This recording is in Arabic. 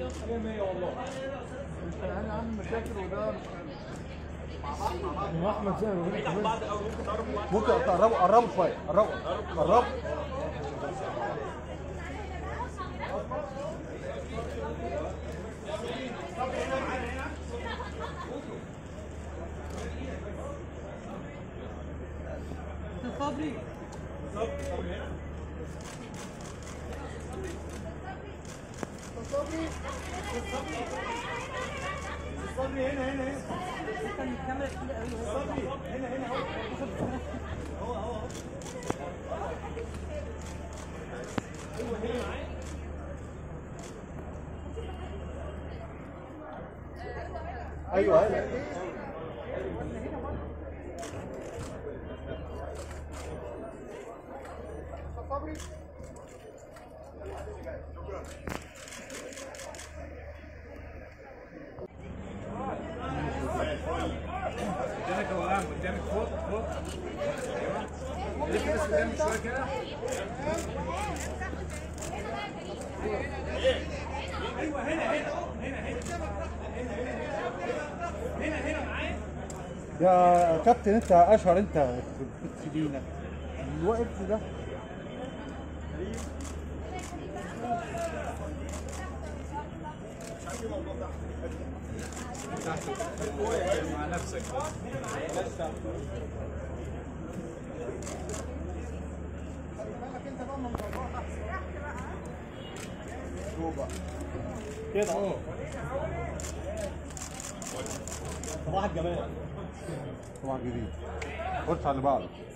100 100 والله. انت يا عم شاكر وده احمد زاهر بعيد عن بعض قوي، ممكن تقربوا واحد. ممكن قربوا شويه، قربوا. صبري صبري هنا كان الكاميرا كتير قوي. صبري هنا اهو. ايوه هنا معايا. ايوه قدامك يا ولام، قدامك فوق. لف بس قدامك شويه كده. ايوه هنا معايا. يا كابتن انت اشهر، انت في دينك الوقت ده. مع نفسك كده صباح الجمال. صباح جديد. خش على اللي بعده.